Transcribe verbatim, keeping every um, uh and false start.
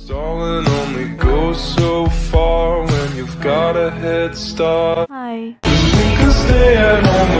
Stalling only goes so far when you've got a head start. Hi. We can stay at home